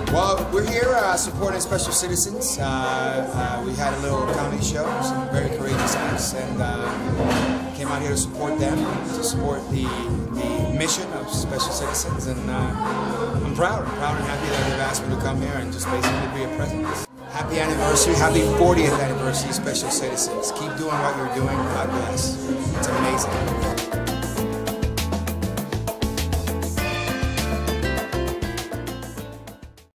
Well, we're here supporting Special Citizens. We had a little comedy show, some very courageous acts, and came out here to support them, to support the mission of Special Citizens. And I'm proud and happy that they've asked me to come here and just basically be a presence. Happy anniversary, happy 40th anniversary, Special Citizens. Keep doing what you're doing. God bless. It's amazing.